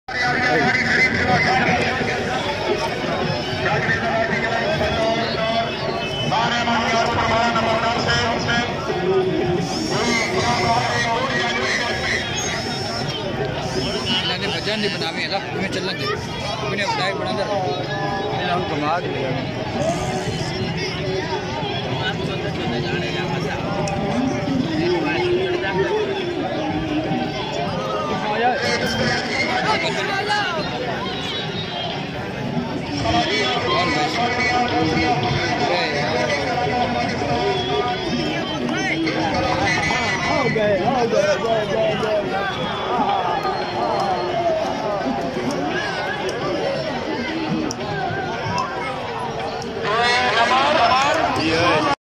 भजन नहीं बनावे है तुम्हें चलना दे तुम्हें उठाए बना दे हम कमा के हो गए